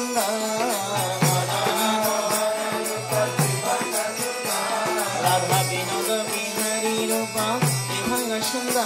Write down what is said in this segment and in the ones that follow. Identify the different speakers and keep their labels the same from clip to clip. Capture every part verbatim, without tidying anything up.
Speaker 1: Sanga Radha Vinoda Bihari Rupa Vibhanga Sanga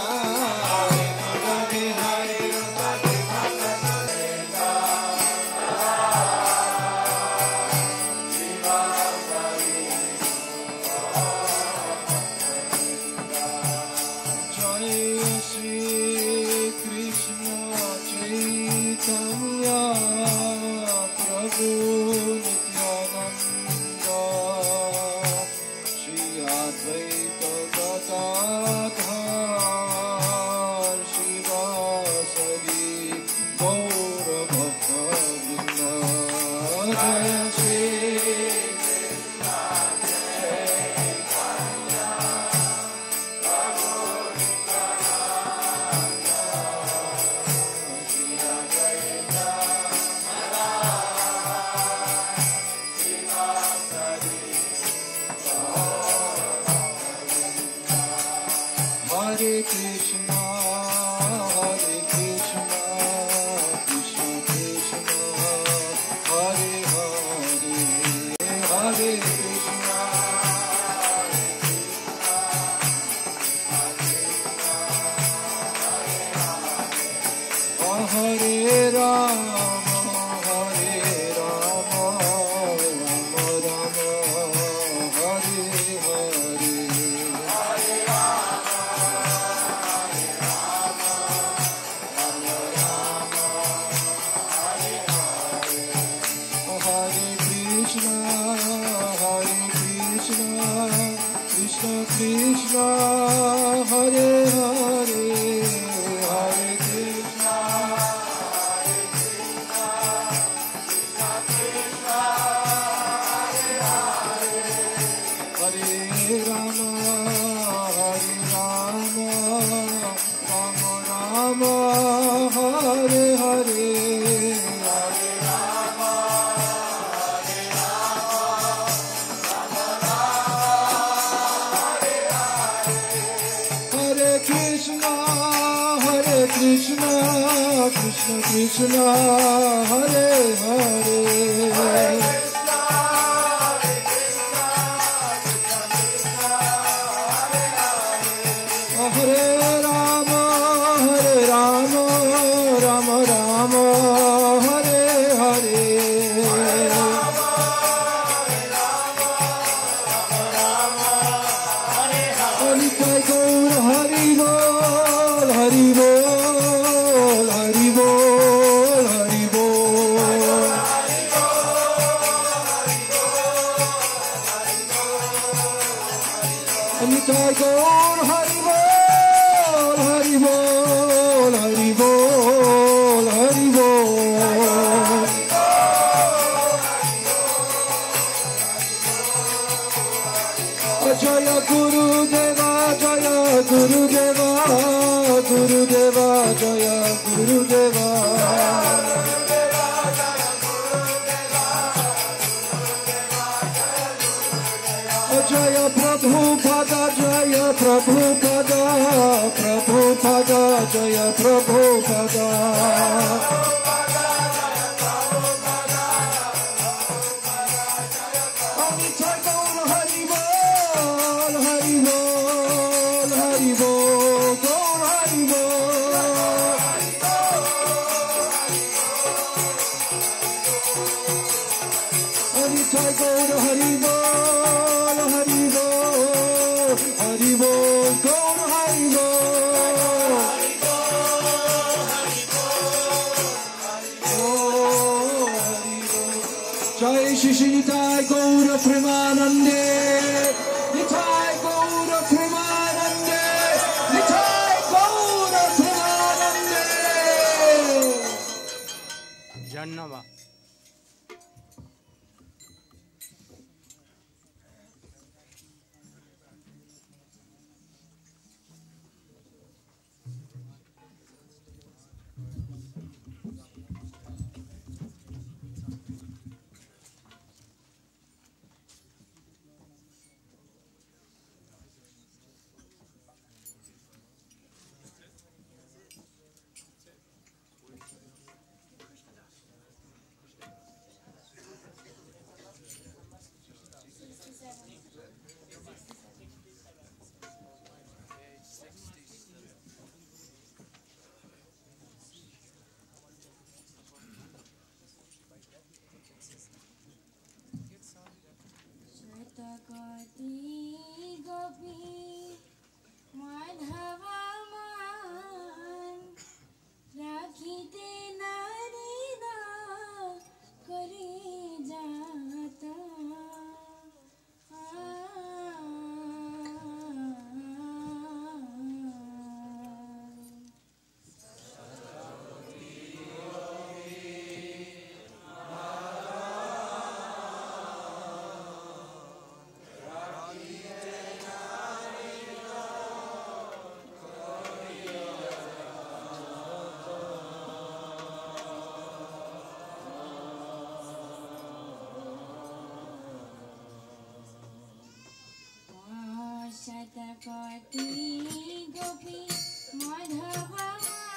Speaker 2: जगती गोपी माधवा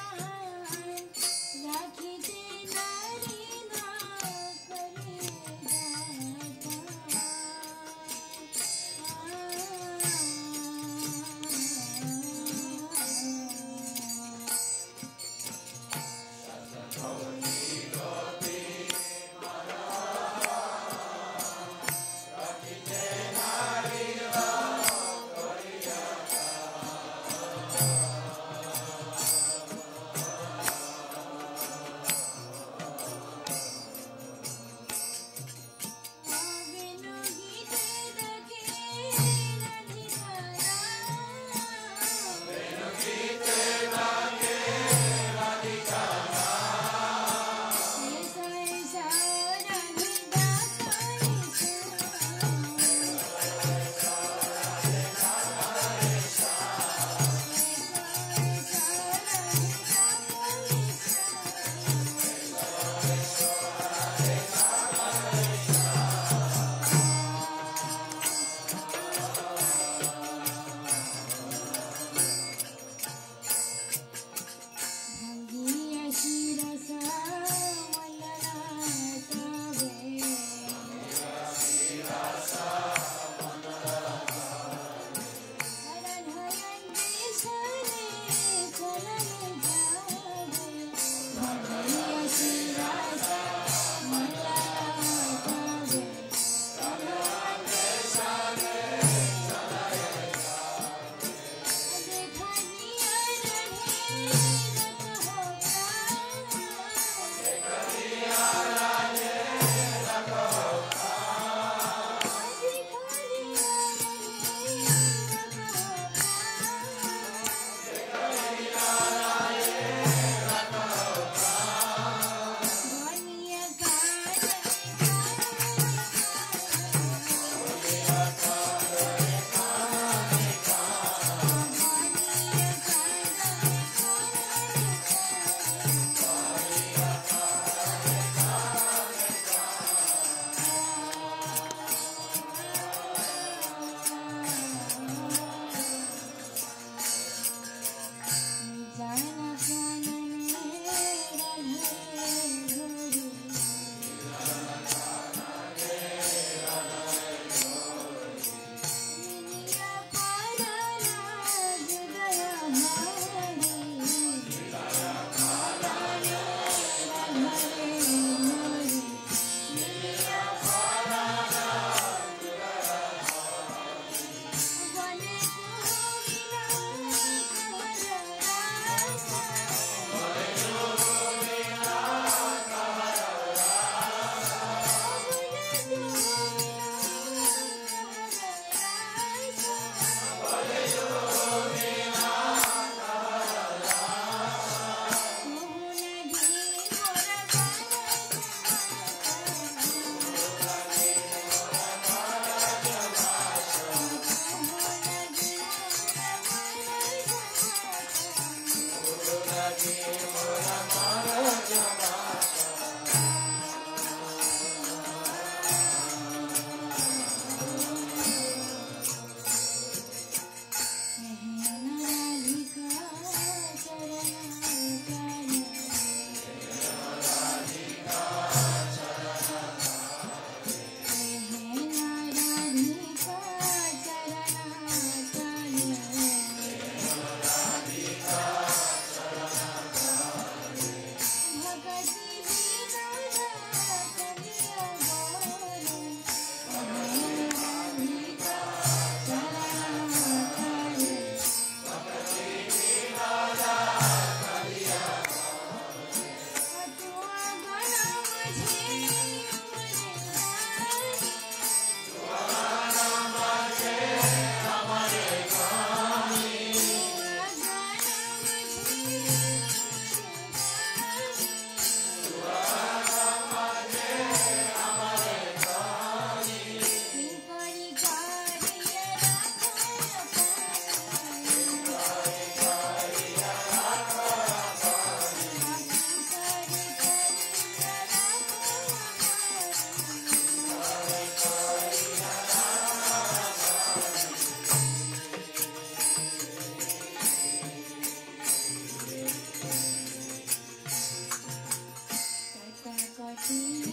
Speaker 2: राखिते नारी ना करे
Speaker 1: Hare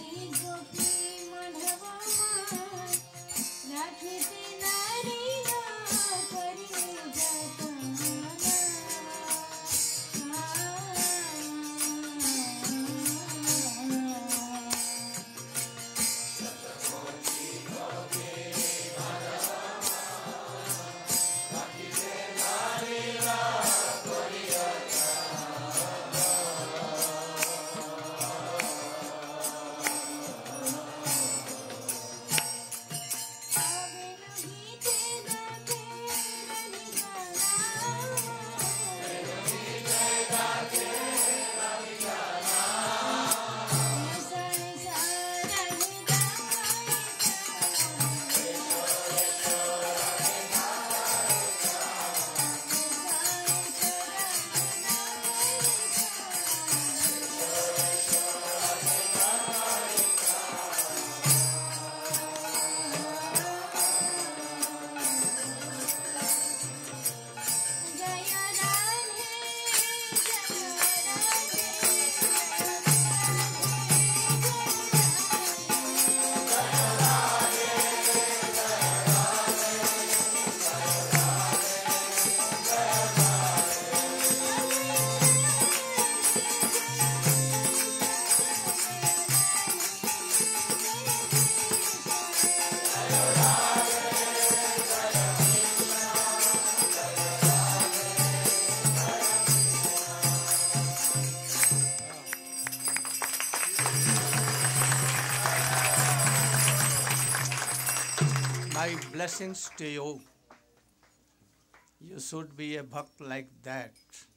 Speaker 3: My blessings to you. You should be a bhakt like that.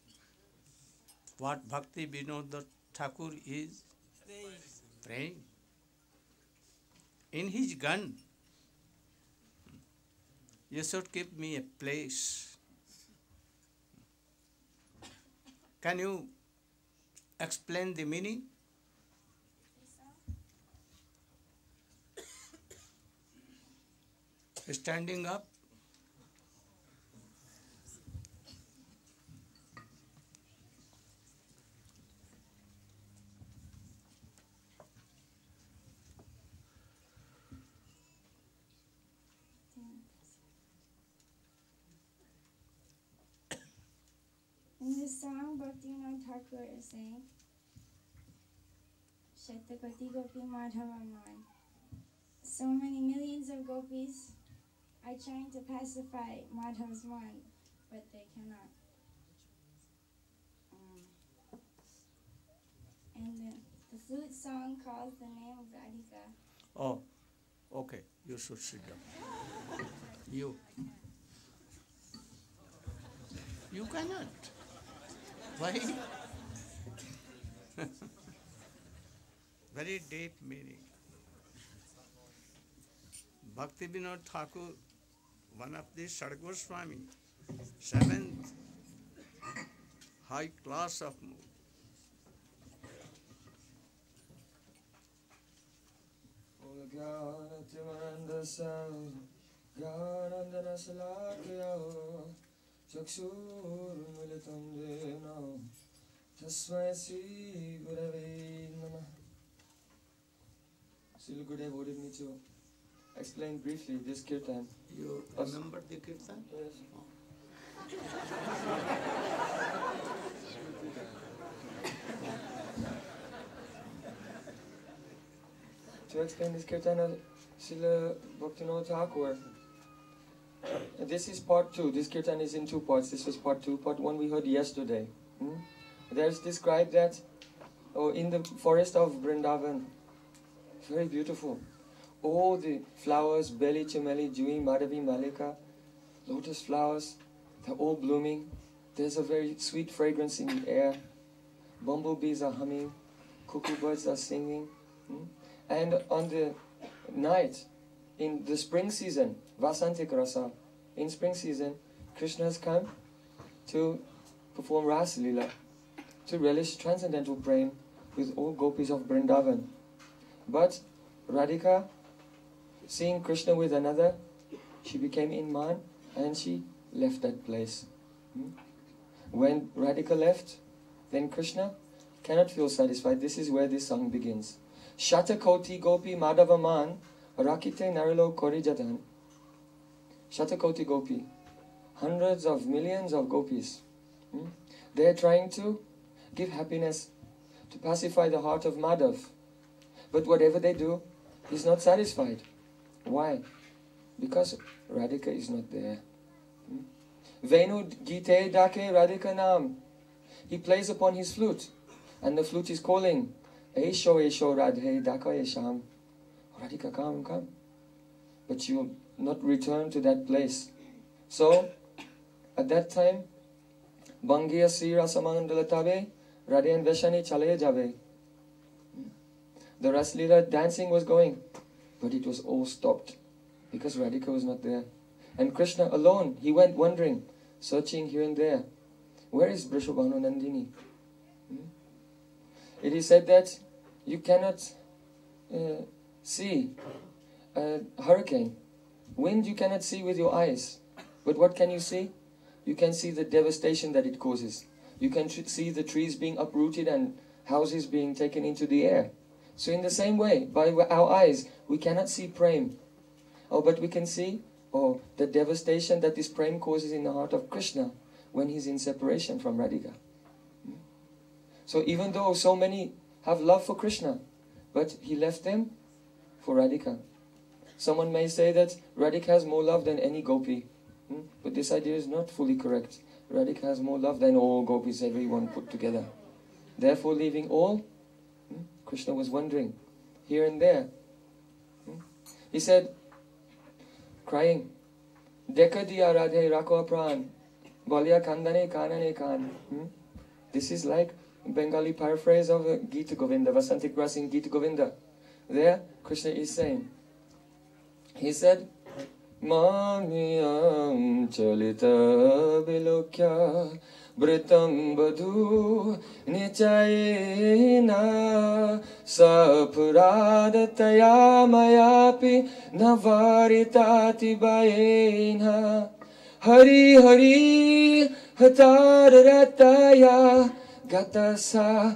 Speaker 3: What Bhakti Vinod Thakur is? Praying. In his gun, you should give me a place. Can you explain the meaning? Standing up.
Speaker 2: In this song, Bhaktivinoda Thakur is saying, Shatapati Gopi Madhava Man. So many millions of gopis are trying to pacify Madhav's mind, but they cannot. Um, and the, the flute song calls the name of Radhika.
Speaker 3: Oh, okay. You should sit down. You. You cannot. Why? Very deep meaning. Bhakti Vinod Thakur, one of the Sadgoswami, seventh high class of mood.
Speaker 4: Srila Gurudev wanted me to explain briefly this kirtan.
Speaker 3: You remember the kirtan?
Speaker 4: Yes. To explain this kirtan of Srila Bhaktivinoda Thakur. And this is part two. This kirtan is in two parts. This was part two. Part one we heard yesterday. Hmm? There's described that oh, in the forest of Vrindavan. Very beautiful. All the flowers, Beli, Chameli, Jui, Madhavi, Malika, lotus flowers, they're all blooming. There's a very sweet fragrance in the air. Bumblebees are humming. Cuckoo birds are singing. Hmm? And on the night, in the spring season, Vasantik Rasa, in spring season, Krishna has come to perform Rasa Lila, to relish transcendental prema with all gopis of Vrindavan. But Radhika, seeing Krishna with another, she became inman and she left that place. Hmm? When Radhika left, then Krishna cannot feel satisfied. This is where this song begins. Shatakoti Gopi Madhavaman Rakite Narilo Korijadan. Shatakoti Gopi. Hundreds of millions of gopis. Hmm? They are trying to give happiness, to pacify the heart of Madhav. But whatever they do, he's not satisfied. Why? Because Radhika is not there. Hmm? Venu Gite Dake Radhika Nam. He plays upon his flute, and the flute is calling, Esho Esho Radhe Daka Esham. Radhika, come, come. But you will not return to that place. So, at that time, Bangiya Sira Samandalatabe, Radhe and Veshani Chale Jave. The Raslila dancing was going, but it was all stopped because Radhika was not there. And Krishna alone, he went wandering, searching here and there. Where is Vrishabhanu Nandini? Hmm? It is said that you cannot uh, see a hurricane. Wind you cannot see with your eyes. But what can you see? You can see the devastation that it causes. You can tr- see the trees being uprooted and houses being taken into the air. So in the same way, by our eyes, we cannot see prem. Oh, but we can see oh, the devastation that this prem causes in the heart of Krishna when he's in separation from Radhika. So even though so many have love for Krishna, but he left them for Radhika. Someone may say that Radhika has more love than any gopi. Hmm? But this idea is not fully correct. Radhika has more love than all gopis, everyone put together. Therefore, leaving all, hmm? Krishna was wandering here and there. Hmm? He said, crying, Deka diya Radhe rako pran, Balya kandane kanane kan. Hmm? This is like a Bengali paraphrase of uh, Gita Govinda, Vasantik Ras in Gita Govinda. There, Krishna is saying, he said, Mamiyam chalita bilokya britam badhu nichayena sapradhataya mayapi navaritati bayena Hari Hari Hatar Rataya Gatasa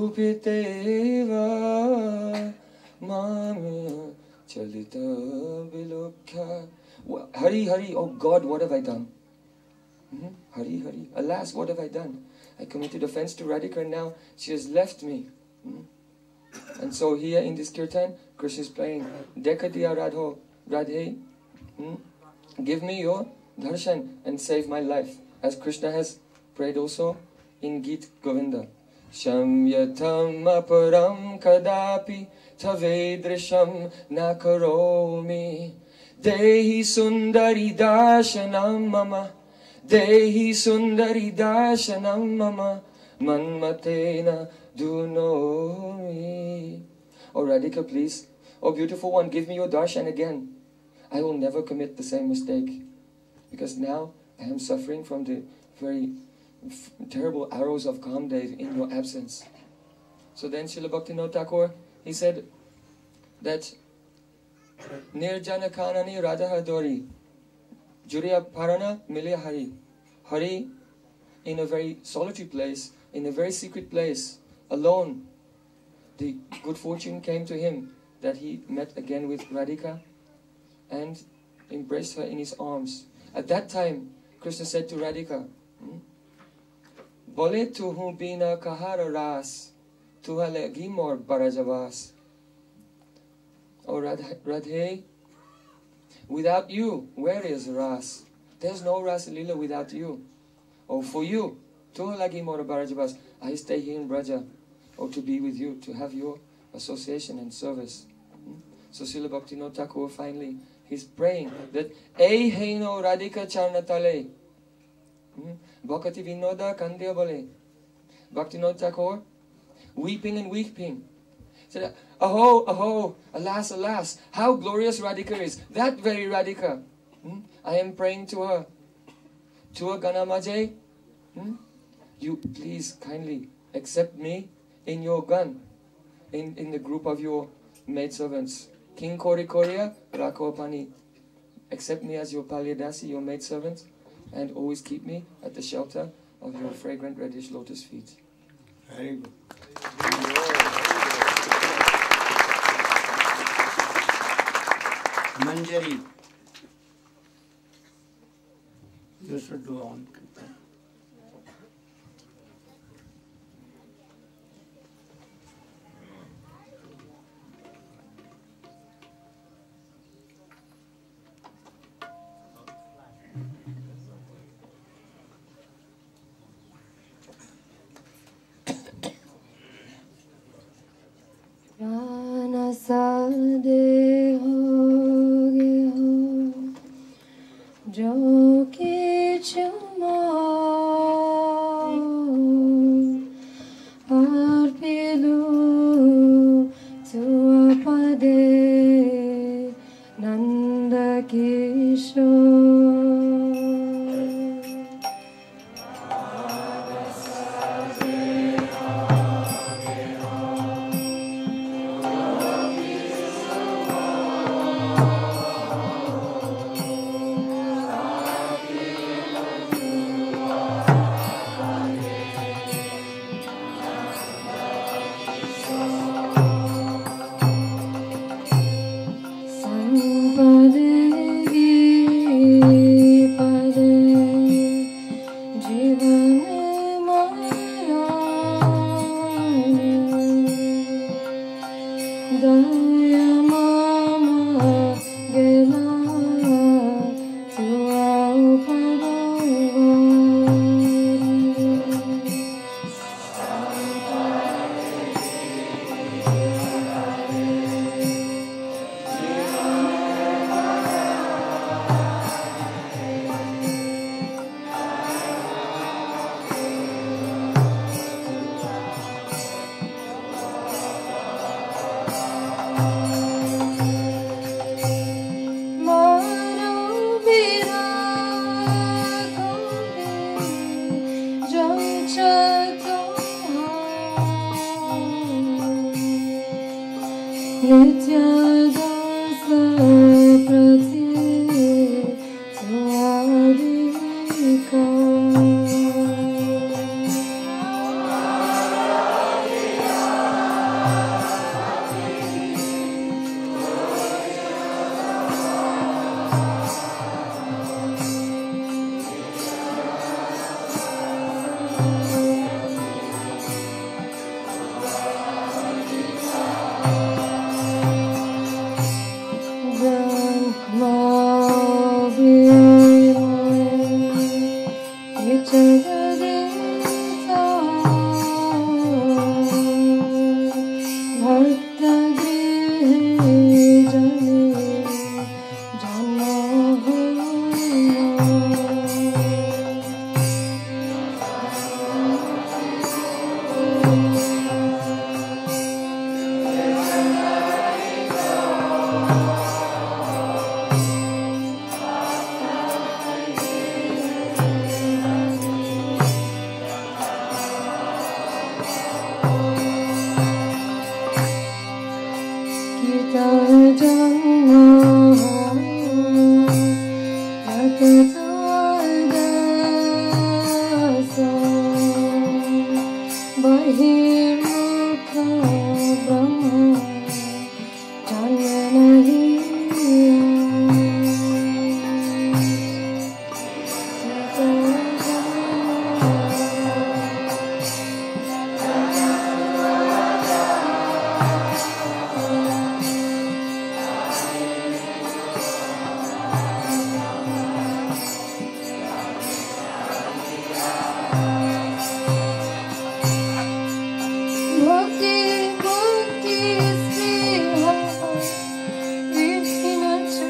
Speaker 4: Kupiteva Mama Chalita Bilokha. Hari Hari, oh God, what have I done? Mm-hmm. Hari Hari, alas, what have I done? I committed offense to Radhika and now she has left me. Mm-hmm. And so here in this kirtan, Krishna is playing Dekadiya Radho Radhe. Mm-hmm. Give me your darshan and save my life, as Krishna has prayed also in Gita Govinda. Shamyatam aparam kadapi tavedrisham nakaromi Dehi sundari darshanam mama Dehi sundari darshanam mama Manmatena dunomi. Oh Radhika, please. Oh beautiful one, give me your darshan again. I will never commit the same mistake. Because now I am suffering from the very f- terrible arrows of Kamdev in your absence. So then Srila Bhaktivinoda Thakur, he said that Nirjana Kanani Radhahadori Juriya Parana Milya Hari. Hari, in a very solitary place, in a very secret place, alone, the good fortune came to him that he met again with Radhika and embraced her in his arms. At that time, Krishna said to Radhika, Bole tuhu bina kahara ras, tuha legi mor barajavas. Oh Radhe, without you, where is Ras? There's no Ras Lila without you. Oh, for you, tuha legi mor barajavas, I stay here in Braja, oh, to be with you, to have your association and service. So Srila Bhaktivinoda Thakur finally, he's praying that Ei heino Radhika charnatale Bhakti Vinoda Kandya Bole. Bhaktivinoda Thakur, weeping and weeping, said, Aho, aho, alas, alas, how glorious Radhika is. That very Radhika. Hmm? I am praying to her. To her Ganamaje. Hmm? You please kindly accept me in your gun, in, in the group of your maidservants. King Kori Korea, Rakopani. Accept me as your Palyadasi, your maidservant, and always keep me at the shelter of your fragrant reddish lotus feet.
Speaker 3: Very good. Manjari. You should do on Kirtan.
Speaker 5: प्राण सादे होगे हो जो किछु अर्पिलु तुआ पदे Nand Kishore Bhakti, bhakti, sneha, vishnu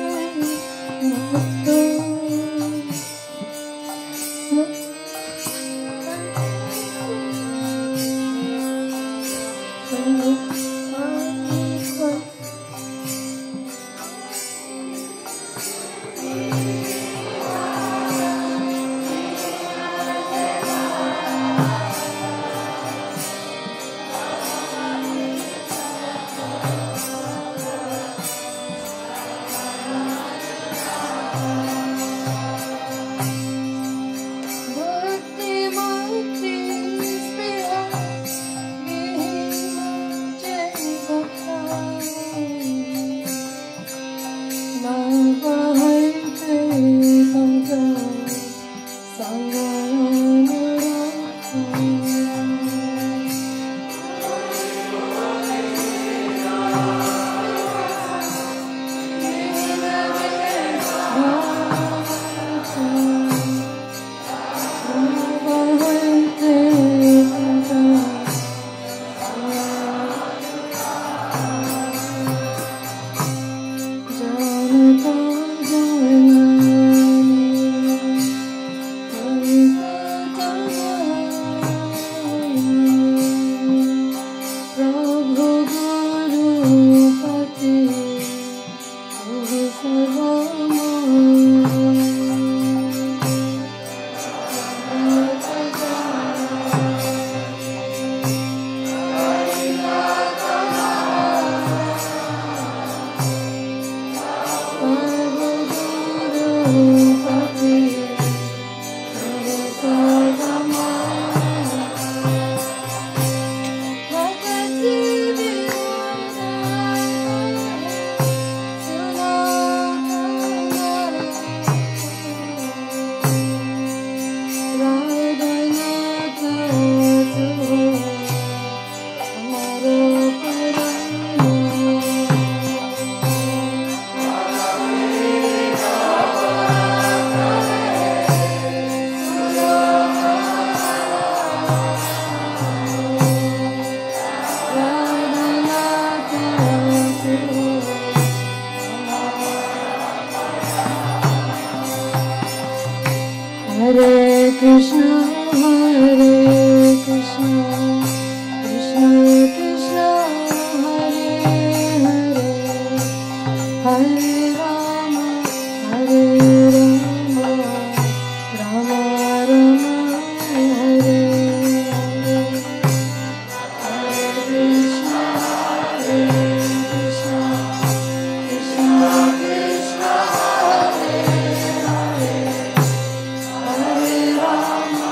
Speaker 5: Krishna Hare Krishna Krishna Krishna Hare Hare Hare Rama Hare Rama Rama Rama Hare Hare Hare Krishna Hare Krishna Krishna Krishna Hare Hare Hare Rama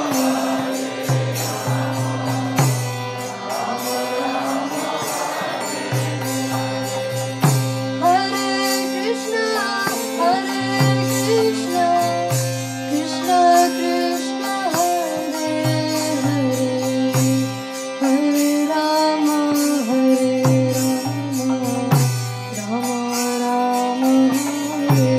Speaker 5: Hare Krishna Hare Krishna Krishna Krishna Hare Hare Hare Rama Hare Rama Rama Rama Hare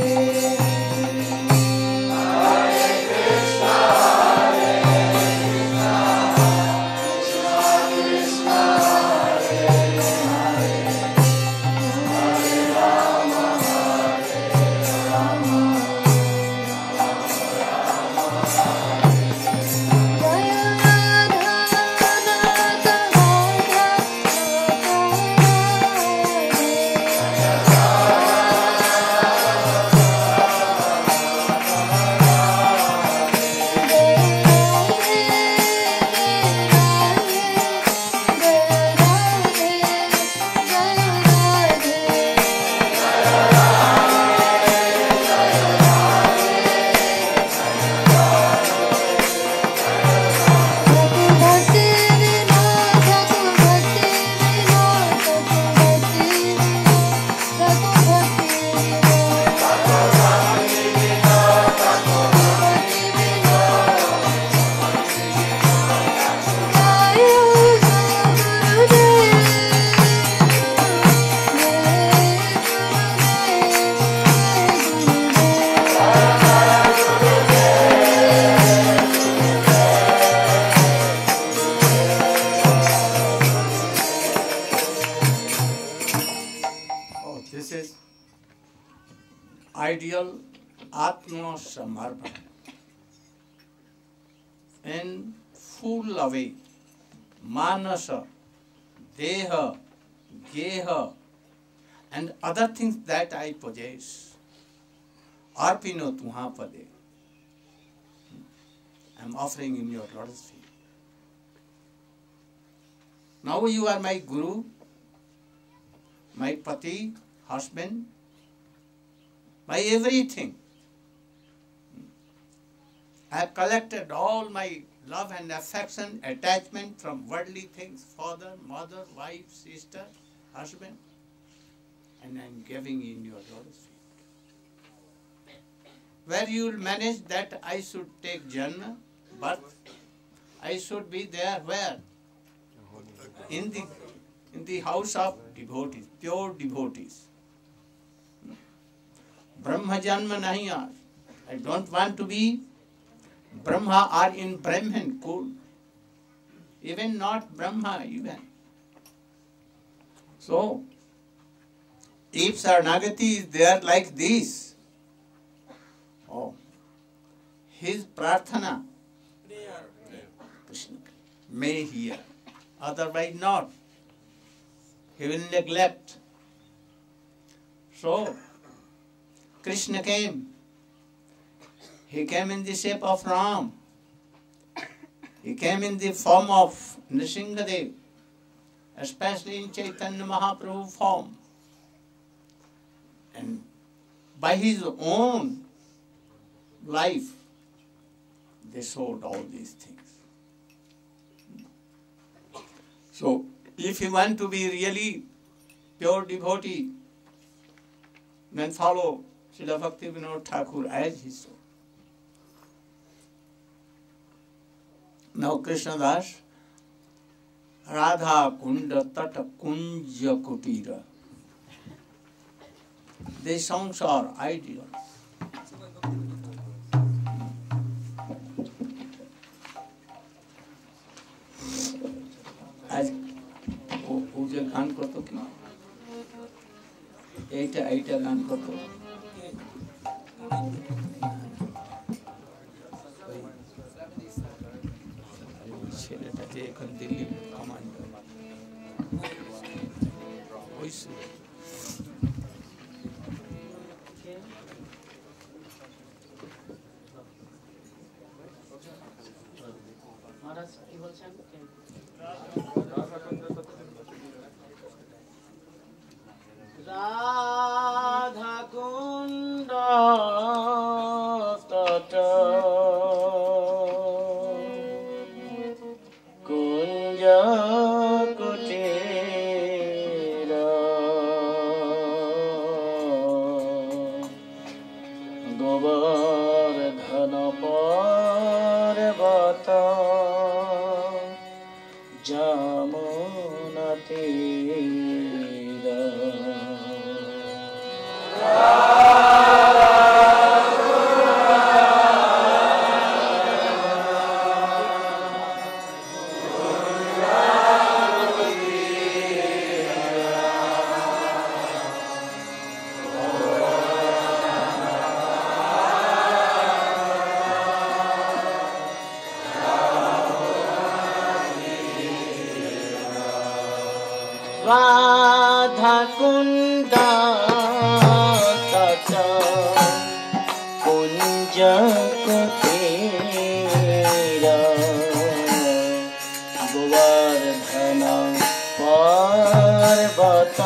Speaker 3: Oh, this is ideal Atma Samarpan. In full away, Manasa, Deha, Geha, and other things that I possess. Arpino Tuhapade. I am offering in your lotus feet. Now you are my Guru, my Pati, husband, my everything. I have collected all my love and affection, attachment from worldly things, father, mother, wife, sister, husband, and I am giving in your lotus feet. Where you will manage that I should take janma, birth, I should be there where? In the in the house of devotees, pure devotees. Brahma janma nahi aaj. I don't want to be Brahma or in Brahman cool. Even not Brahma even. So, if Saranagati is there like this, oh, his prarthana, Krishna may hear, otherwise not. He will neglect. So, Krishna came. He came in the shape of Ram. He came in the form of Nrsimhadev, especially in Chaitanya Mahaprabhu form. And by his own life, they showed all these things. So, if you want to be really pure devotee, then follow Srila Bhaktivinoda Thakur as he saw. Now Krishna Das, Radha Kunda Tata Kunja Kutira. These songs are ideal. As পূজা গান করতো কি এইটা এইটা গান করতো যে এখন Delhi commander হয়েছিল।
Speaker 1: মহারাজ কি বলছেন? রাধা কুণ্ড তট কুঞ্জ কুটির গোবর্ধন পর্বত যমুনা তীর রাধা কুণ্ড তট কুঞ্জ কুটির গোবর্ধন পর্বত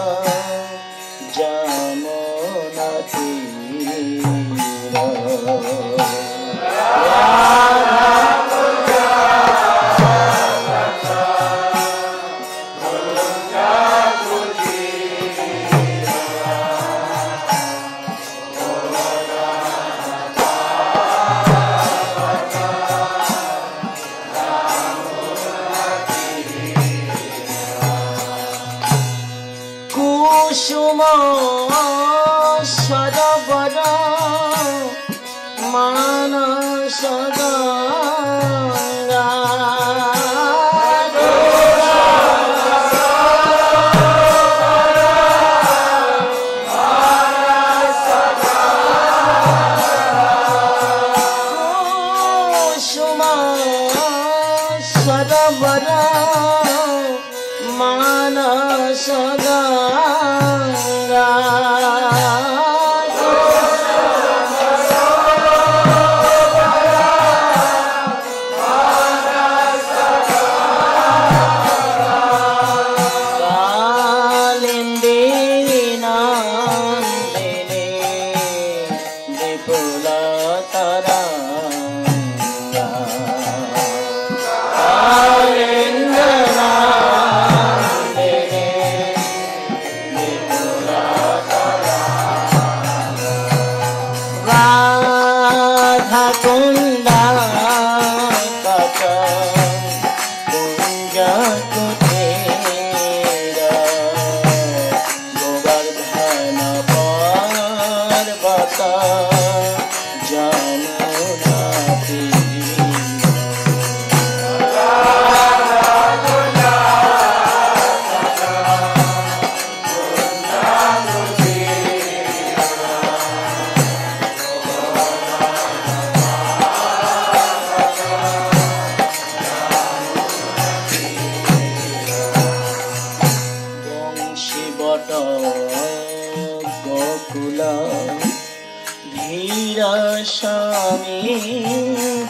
Speaker 1: যমুনা তীর কুসুম সরোবর মানস গঙ্গা কুসুম সরোবর মানস গঙ্গা কালিন্দী নন্দিনী বিপুল তরঙ্গা কালিন্দী রাধা কুণ্ড তট কুঞ্জ কুটির গোবর্ধন পর্বত যমুনা তীর বংশীবট গোকুল ধীর সমীর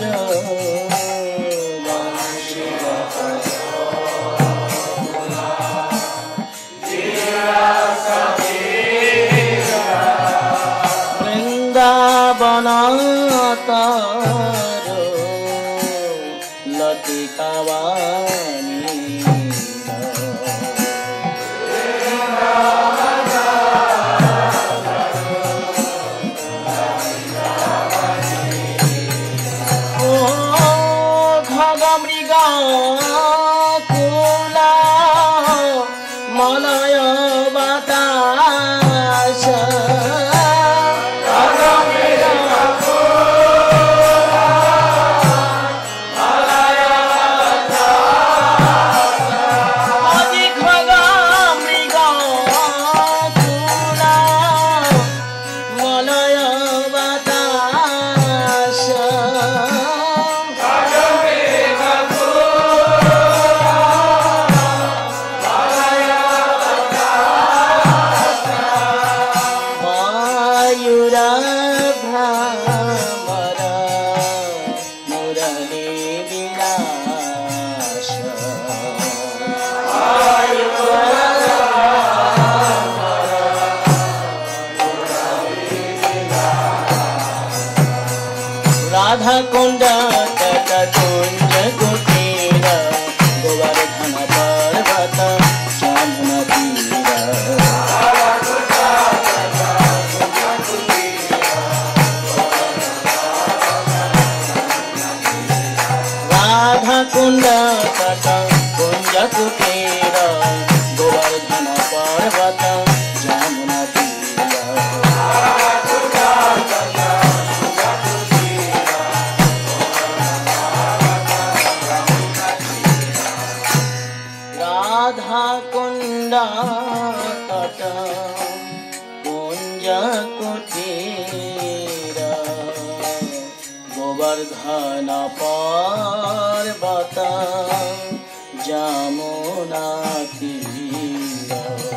Speaker 1: বৃন্দাবন তার লতিকাবাণী মৃগা কুলা মলয় বাতাস
Speaker 5: Malaya
Speaker 1: राधा कुंड तट कुंज कुटीर गोवर्धन पर्वत जामुना तीर राधा कुंड तट कुंज कुटीर गोवर्धन पर्वत जामुना राधा कुंड तट कुंज कुटीर गोवर्धन पर्वत जामुना तीर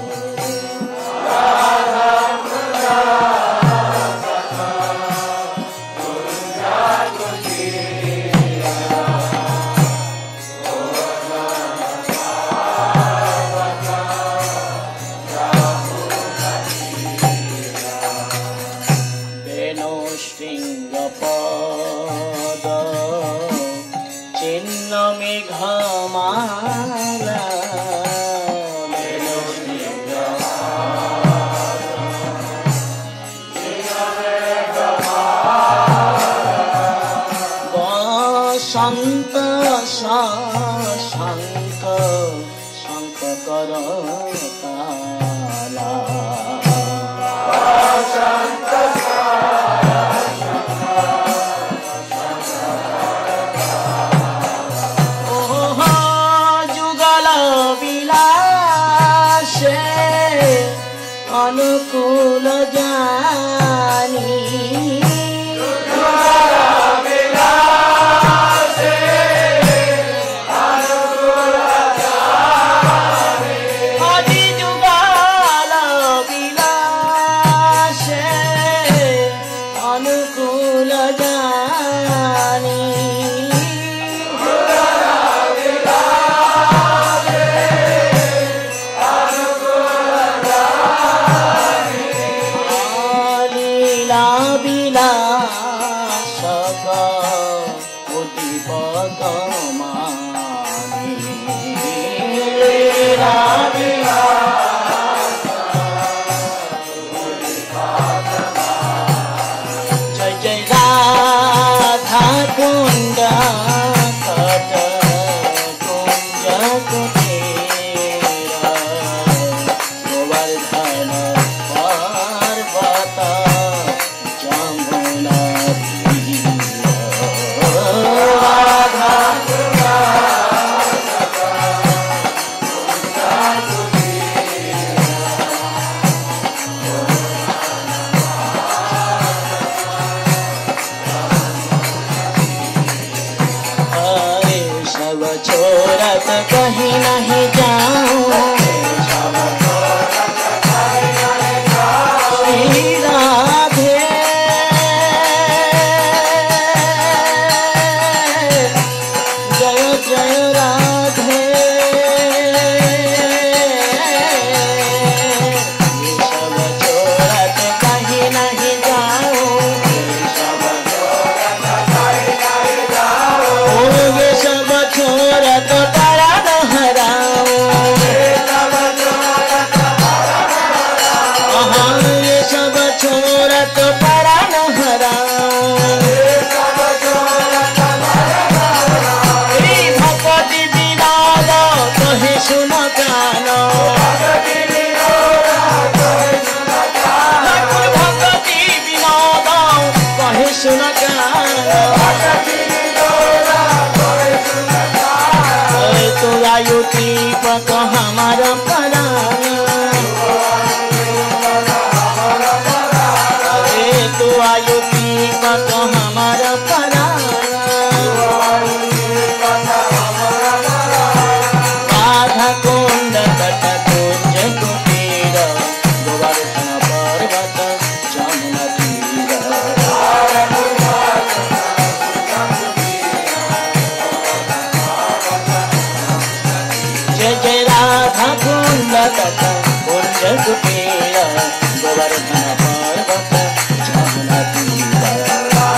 Speaker 1: वेणु शृंगपद चिन्ह मेघमाला वेणु बसंत शंख शंख करताला अनुकूल जानी आदि जुगाल विलासे अनुकूल जानी जय जय राधा कुंड तट कुंज कुटीर गोवर्धन पर्वत जामुना छोड़त कहीं नहीं जाऊं श्री राधे जय जय राधे सब छोड़त कहीं नहीं जाऊं ये सब छोड़त तारा न हराऊं ये सब छोड़त तारा न हराऊं भगवती विनोद कहे सुन गानो भगवती विनोद कहे सुन गानो तो आयुति पक हमारा परान अरे तो आयुति पक हमारा परान राधा कुंड तट कुंज कुटीर गोवर्धन पर्वत जामुना तीर जय जय राधा कुंड तट कुंज कुटीर गोवर्धन पर्वत जामुना तीर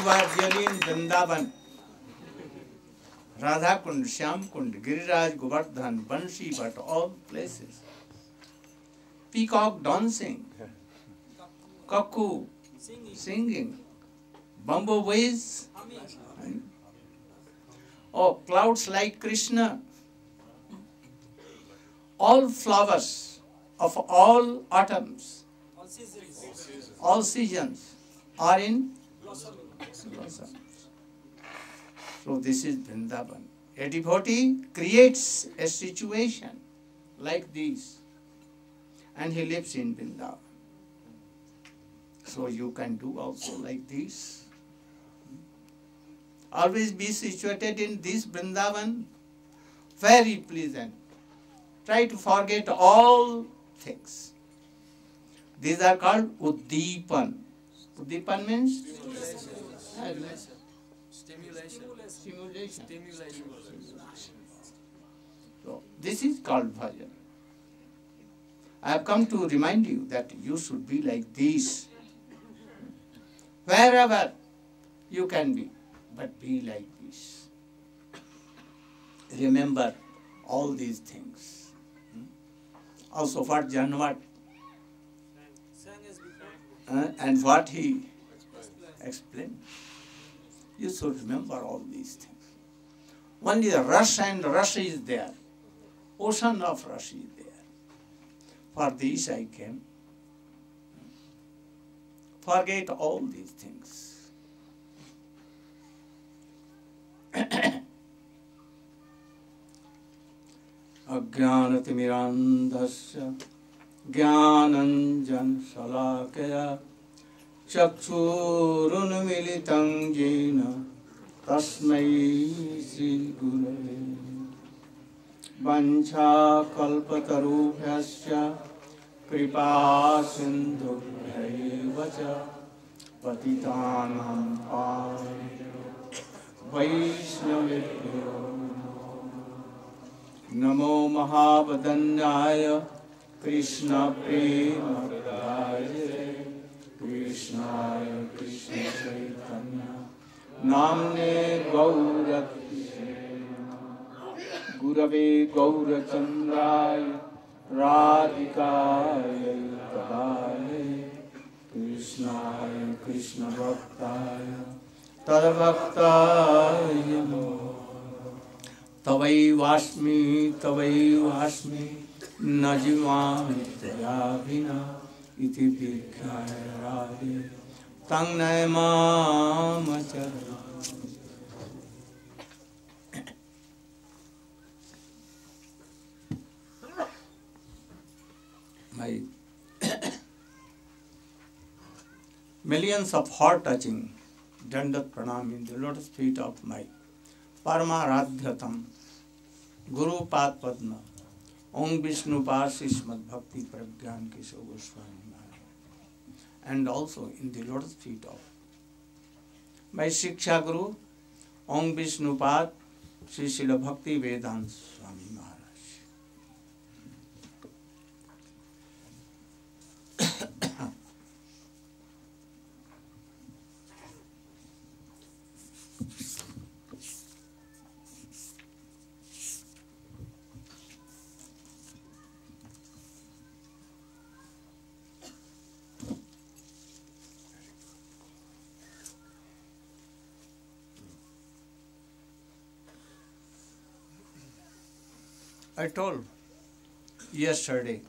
Speaker 3: were really in Vrindavan, Radha Kund, Shyam Kund, Giriraj, Govardhan, Banshi, but all places. Peacock dancing, cuckoo singing, bumblebees, oh, clouds like Krishna, all flowers of all autumns, all seasons are in blossom. So this is Vrindavan. A devotee creates a situation like this and he lives in Vrindavan. So you can do also like this. Always be situated in this Vrindavan, very pleasant. Try to forget all things. These are called Uddipan. Uddipan means?
Speaker 4: Stimulation.
Speaker 3: Stimulation.
Speaker 4: Stimulation.
Speaker 3: So this is called bhajan. I have come to remind you that you should be like this. Wherever you can be, but be like this. Remember all these things. Also for Janvat, uh, and what he explained. You should remember all these things. Only the rush and rush is there. Ocean of rush is there. For this I came. Forget all these things. Ajnanatimirandhasya Jnananjan Salakaya Chakshurunmilitam Jena Tasmai Sri Gurave Vancha Kalpatarubhyasya Kripa Sindhubhyaivacha Patitanam Pavanebhyo Vaishnavebhyo Namo Mahavadanyaya Krishna Prema Pradayate Krishnaya Krishna Chaitanya Namne Gauratise Gurave Gaurachandraya Radhikaya Tadale Krishnaya Krishna Bhaktaya Tadabhaktaya Namo Tavai Vasmi Tavai Vasmi Najimami Tayavina Iti Bhikkaya Radhe Tangnay Mamachara. My millions of heart-touching Dandat Pranam in the lotus feet of my Paramaradhyatam Guru Pad Padma Om Vishnu Pasishmad Bhakti Pragyan Keshav Goswami Maharaj, and also in the lotus feet of my Shiksha Guru Om Vishnu Pad Sri Srila Bhakti Vedanta Swami Maharaj. I told yesterday,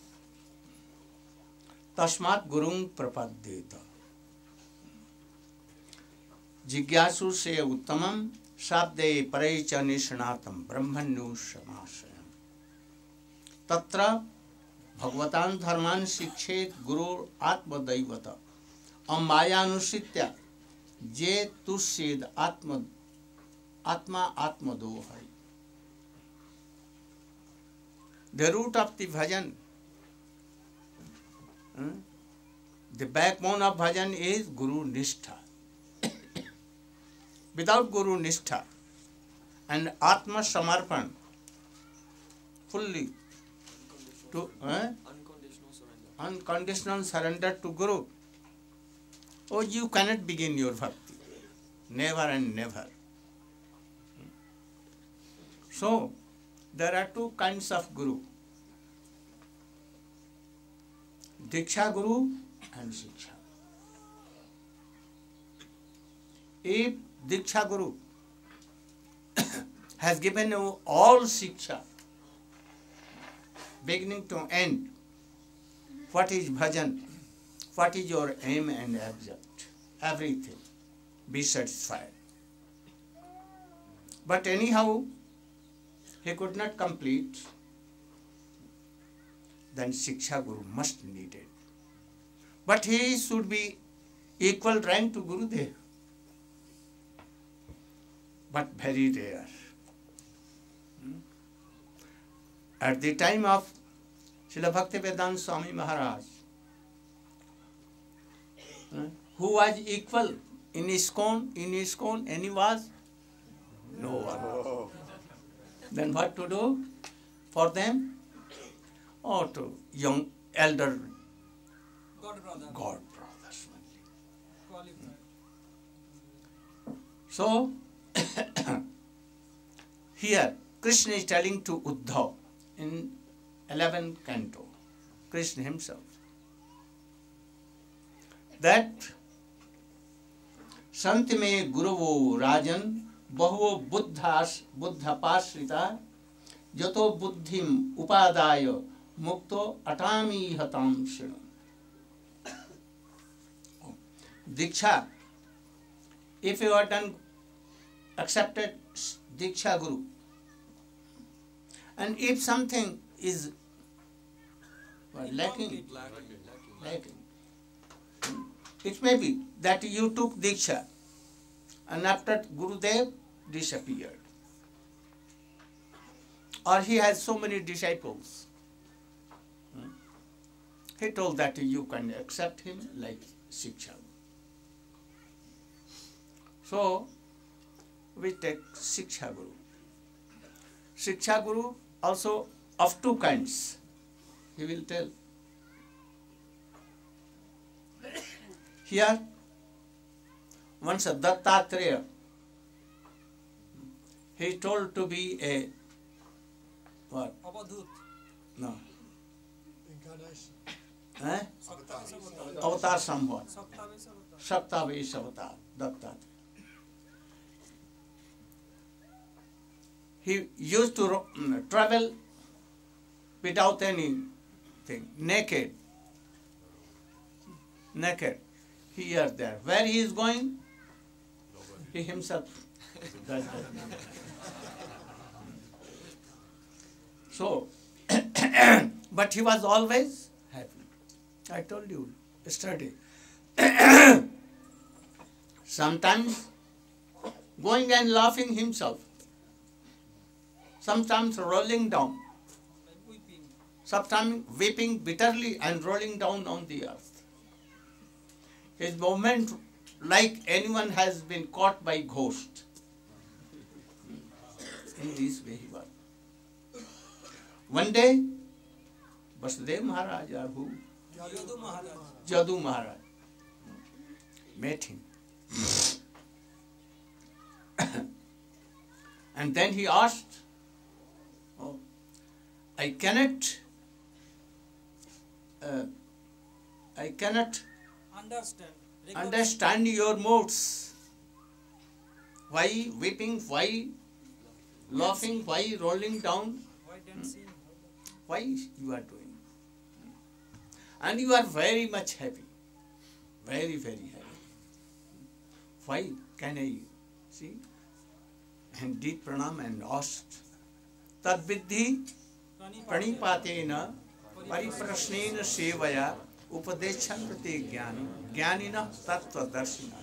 Speaker 3: Tasmat Gurung Prapadyeta. Jigyasu se uttamam sabde parecha nishanatam brahmanyu samashayam. Tatra bhagavatan dharman sikchet guru atma daivata ammayanusitya je tusid atma atma atma dohai. The root of the bhajan, hmm? the backbone of bhajan is Guru Nishtha. Without Guru Nishtha and Atma Samarpan, fully to eh?
Speaker 4: Unconditional surrender.
Speaker 3: unconditional surrender to Guru, oh, you cannot begin your bhakti. never and never. So, there are two kinds of Guru. Diksha Guru and Shiksha. If Diksha Guru has given you all Shiksha, beginning to end, what is bhajan, what is your aim and object, everything, be satisfied. But anyhow, he could not complete, then Shiksha Guru must need it. But he should be equal rank to Gurudev. But very rare. At the time of Srila Bhaktivedanta Swami Maharaj, who was equal in ISKCON, in ISKCON, any was? No one. Then what to do for them? Or to young elder
Speaker 6: God brother.
Speaker 3: God brothers only. So, here Krishna is telling to Uddhav in eleventh canto, Krishna himself, that Sant me guruvo rajan bahuvo buddhas buddhapashrita jato buddhim upadaya mukto atami hatam shinu. Diksha, if you are done, accepted Diksha Guru, and if something is what, lacking, lacking, it may be that you took Diksha and after Gurudev disappeared. Or he has so many disciples. He told that you can accept him like Shiksha. So, we take Shiksha Guru. Shiksha Guru also of two kinds. He will tell. Here, once a Dattatreya, he is told to be a what?
Speaker 6: Avadhut.
Speaker 3: No.
Speaker 7: Incarnation.
Speaker 3: Eh?
Speaker 6: Saptavesh
Speaker 3: Avatar somewhat.
Speaker 6: avatar.
Speaker 3: Saptavesh avatar. Dattatreya. He used to ro- mm, travel without anything, naked. Naked. Here, there. Where he is going? He himself does that. So, but he was always happy. I told you yesterday. Sometimes going and laughing himself. Sometimes rolling down.
Speaker 6: Weeping.
Speaker 3: Sometimes weeping bitterly and rolling down on the earth. His movement like anyone has been caught by ghost. In this way he was. One day, Vasudev Maharaj or who?
Speaker 6: Yadu Maharaj.
Speaker 3: Jadu Maharaj met him. And then he asked, oh, I cannot, uh, I cannot
Speaker 6: Understand. Recognize.
Speaker 3: understand your moods. Why weeping? Why laughing? Why rolling down?
Speaker 6: Why dancing?
Speaker 3: Why you are doing? And you are very much happy. Very, very happy. Why can I see? And did pranam and asked. Tad viddhi pranipatena pariprasnena sevaya upadeshante jnani jnanina tattva darshina.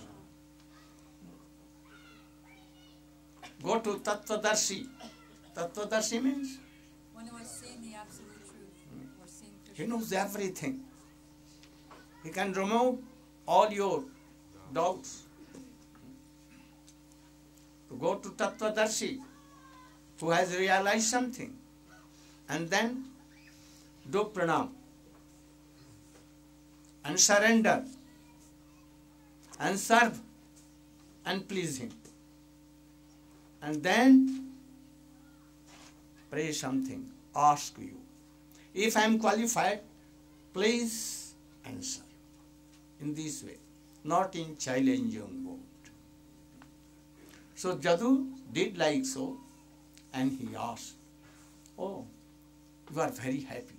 Speaker 3: Go to tattva darshi. Tattva darshi means
Speaker 8: One who has seen the absolute truth, or seen
Speaker 3: he
Speaker 8: Krishna.
Speaker 3: knows everything. He can remove all your doubts. To go to Tattvadarshi, who has realized something, and then do pranam and surrender and serve and please him. And then pray something, ask you. If I am qualified, please answer. In this way, not in challenging mode. So Jadu did like so, and he asked, oh, you are very happy.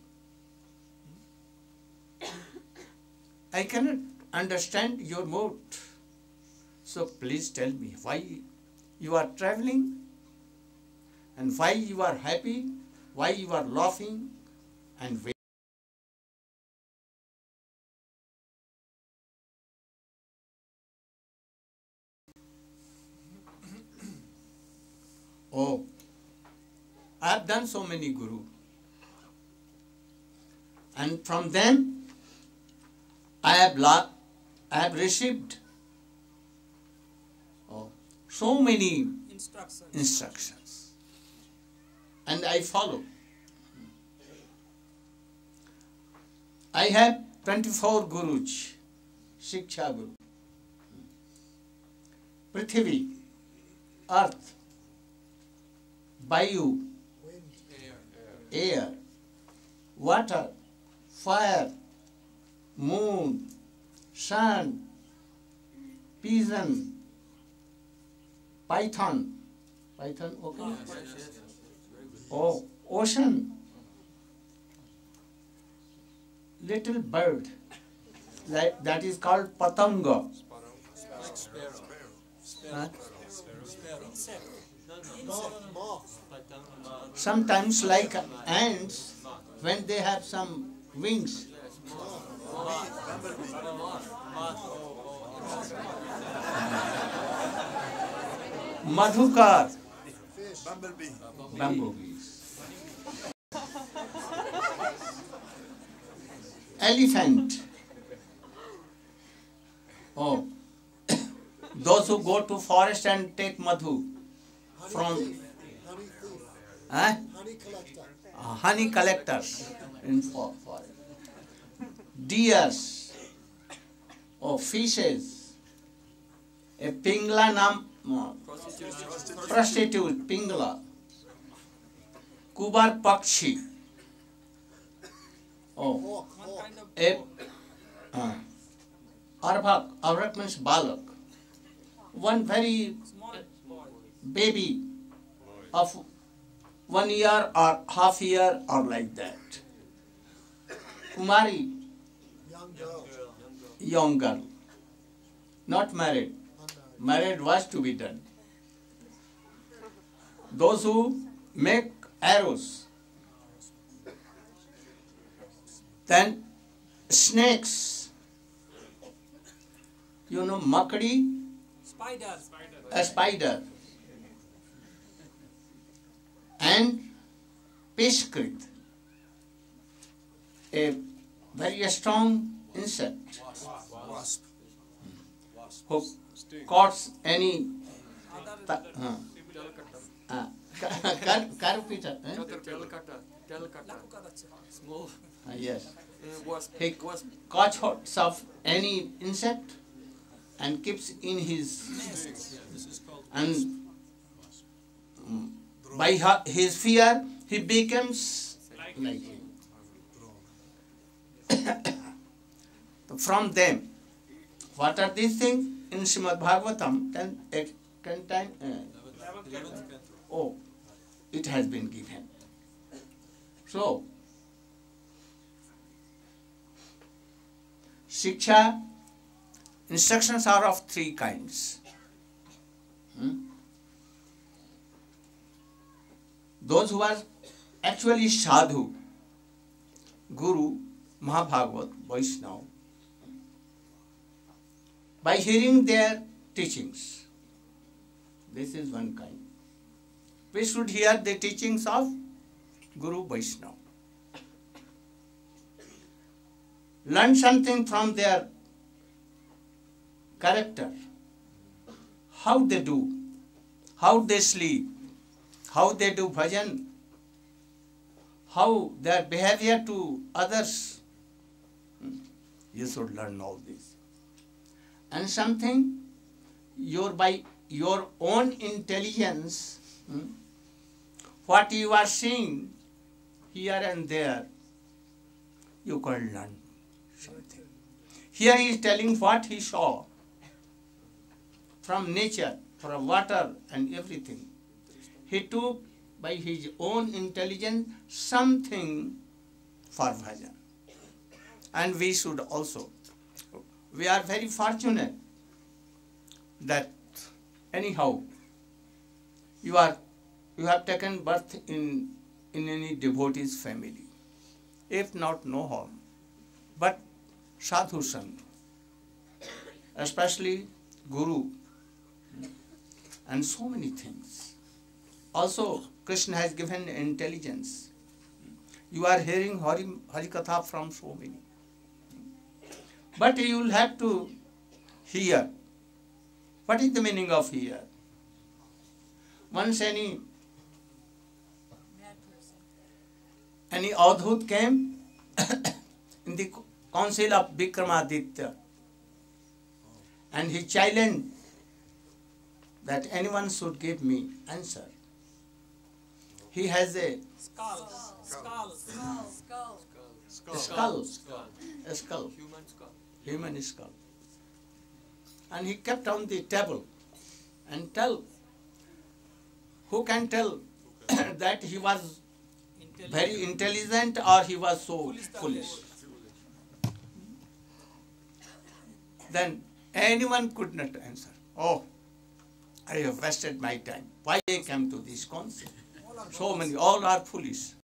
Speaker 3: I cannot understand your mood. So please tell me why you are traveling and why you are happy, why you are laughing and why. Oh, I have done so many guru, and from them I have la- I have received oh, so many
Speaker 6: Instructions.
Speaker 3: instructions, and I follow. I have twenty-four gurus, Shiksha Guru, Prithvi, Earth, Vayu, air, water, fire, moon, sun, pigeon, python, python, okay? Oh, ocean, little bird, like that is called patanga. Huh? Sometimes like ants, when they have some wings. Madhukar,
Speaker 7: Bumblebee.
Speaker 3: bumblebees. Elephant. Oh, those who go to forest and take madhu from
Speaker 7: Honey thief.
Speaker 3: huh?
Speaker 7: Honey collector.
Speaker 3: Uh, honey collectors in for- forest. Deers. Oh, fishes. A pingla nam uh, prostitute pingla. Kubar pakshi. Oh,
Speaker 7: Hawk.
Speaker 6: One kind of
Speaker 3: a uh, arbak. Arbak means balak. One very
Speaker 6: small boy.
Speaker 3: baby of one year or half year or like that. Kumari,
Speaker 7: Young girl.
Speaker 3: young girl, not married.
Speaker 7: Unmarried.
Speaker 3: Married was to be done. Those who make arrows. Then snakes. You know makadi,
Speaker 6: Spider.
Speaker 3: a spider. And pishkrit, a very strong insect
Speaker 7: Wasp.
Speaker 3: who caught any
Speaker 6: Other
Speaker 3: ta- uh, uh, car- carpenter, eh?
Speaker 4: Telkata, Telkata,
Speaker 6: Lakukaracha.
Speaker 4: small
Speaker 3: Uh, yes.
Speaker 4: uh, wasp,
Speaker 3: He
Speaker 4: wasp,
Speaker 3: catches of any insect and keeps in his and mm, by ha- his fear he becomes like him. From them, what are these things? In Srimad Bhagavatam, ten, eight, ten time, uh, oh, it has been given. So, Shiksha, instructions are of three kinds. Hmm? Those who are actually sadhu, guru, Mahabhagavat, Vaishnava, by hearing their teachings. This is one kind. We should hear the teachings of Guru Vaishnava. Learn something from their character, how they do, how they sleep, how they do bhajan, how their behavior to others. You should learn all this. And something your by your own intelligence, hmm, what you are seeing here and there, you can learn something. Here he is telling what he saw from nature, from water and everything. He took by his own intelligence something for bhajan. And we should also. We are very fortunate that anyhow you are you have taken birth in in any devotee's family. If not, no harm. But sadhu sant, especially guru, and so many things. Also, Krishna has given intelligence. You are hearing Hari, Hari Katha from so many. But you will have to hear. What is the meaning of hear? Once any
Speaker 8: Mad person.
Speaker 3: any Adhut came in the council of Vikramaditya, and he challenged that anyone should give me answer. He has a
Speaker 6: Skull. Skull.
Speaker 8: Skull. Skull.
Speaker 3: skull, a skull,
Speaker 4: Human skull.
Speaker 3: human skull. And he kept on the table and tell, who can tell that he was very intelligent or he was so foolish? Then anyone could not answer. Oh, I have wasted my time. Why I came to this council? So many, all are foolish.